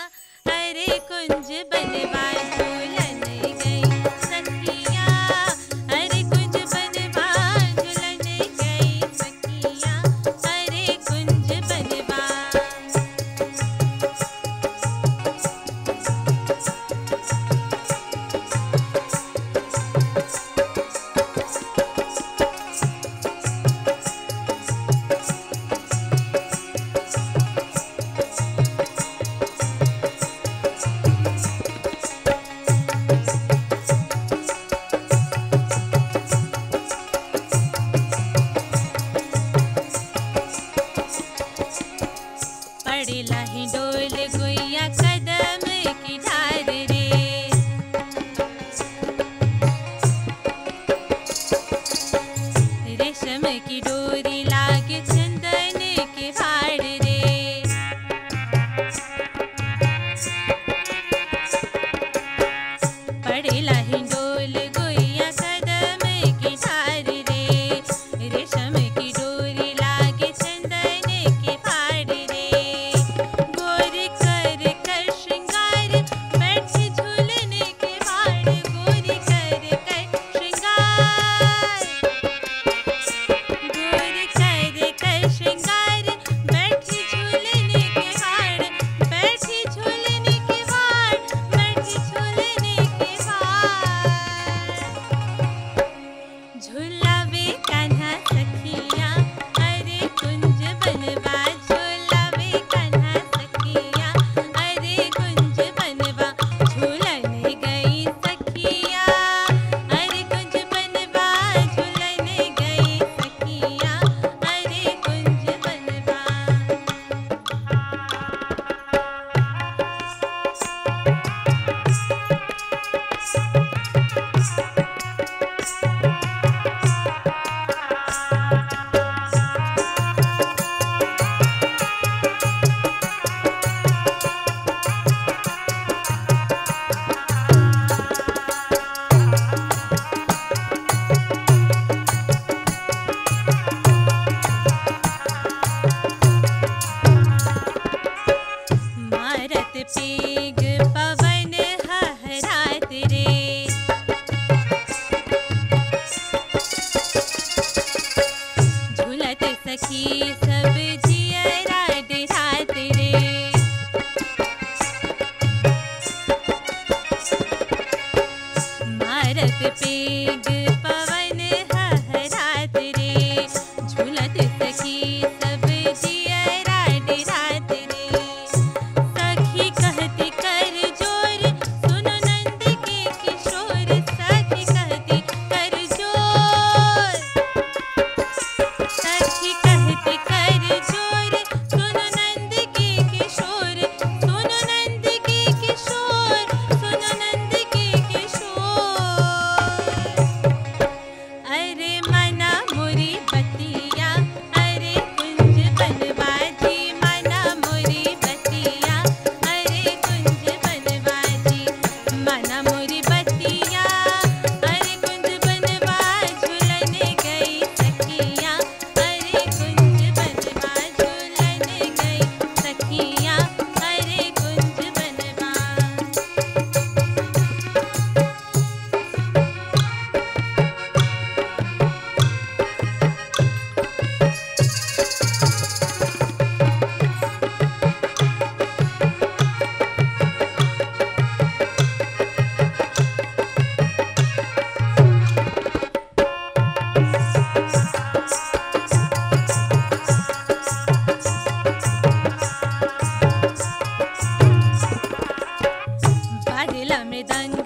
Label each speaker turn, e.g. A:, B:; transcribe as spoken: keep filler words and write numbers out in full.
A: अरे कुंज बनवा झूलन गई सखिया, अरे कुंज बनवा झूलन गई सखिया, अरे कुंज बनवा। पड़ेला ही डोल गुइया कदम की ढार रे, रेशम की डोरी लागे चंदन के भाड़ रे, पड़ेला ही डोल गुइया कदम की ढार रे, रेशम की डोरी लागे चंदन के भाड़ रे, गोर कर कर श्रृंगार बैठे झूलने के भाड़, गोर कर कर श्रृंगार, गोर कर कर श्रृंगार बैठे झूलने के भाड़, बैठे झूलने के भाड़, बैठे झूलने के भाड़, झूलावे कान्हा सखिया, अरे कुंज बनवा झूलावे कान्हा सखिया, अरे कुंज बनवा झूलन गई सखिया, अरे कुंज बनवा झूलन गई सखिया, अरे कुंज बनवा। मारत पेग पवन हहरात रे, झूलत सखी सब जियरा डरात रे, मारत पेग पवन हहरात रे, झूलत सखी सब जियरा डरात रे, सखी कहती कर जोर सुनो नंद के किशोर, सखी कहती कर जोर, सखी कहती कर जोर सुनो नंद के किशोर, सुनो नंद के किशोर, सुनो नंद के किशोर, अरे मना मोरी बतिया, अरे कुंज बनवा जी, मना मोरी बतिया, अरे कुंज बनवा जी, मना मोरी बतिया, अरे कुंज बनवा झूलन गई सखिया, अरे कुंज बनवा झूलन गई सखिया, अरे कुंज बनवा। बाजला मृदंग